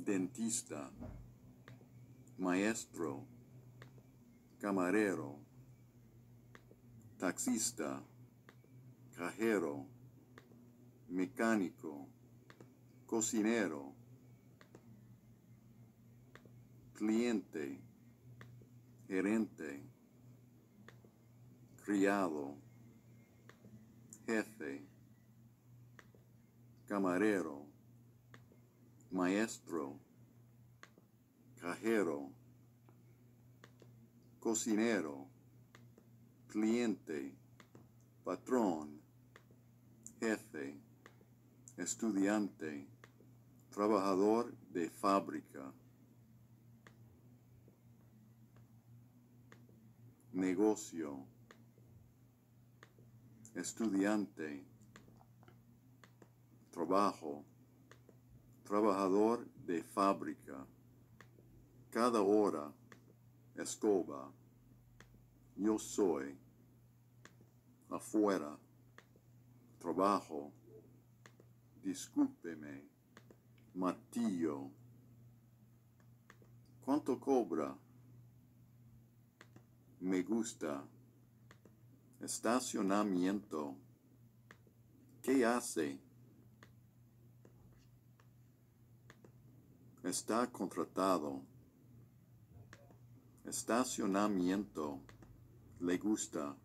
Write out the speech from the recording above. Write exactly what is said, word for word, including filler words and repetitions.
dentista, maestro, camarero, taxista, cajero, mecánico, cocinero, cliente, gerente, criado, jefe, camarero, maestro, cajero, cocinero, cliente, patrón, jefe, estudiante, trabajador de fábrica, negocio, estudiante, trabajo, trabajador de fábrica, cada hora, escoba, yo soy, afuera, trabajo, discúlpeme, martillo, ¿cuánto cobra? Me gusta, estacionamiento, ¿qué hace? Está contratado, estacionamiento, le gusta,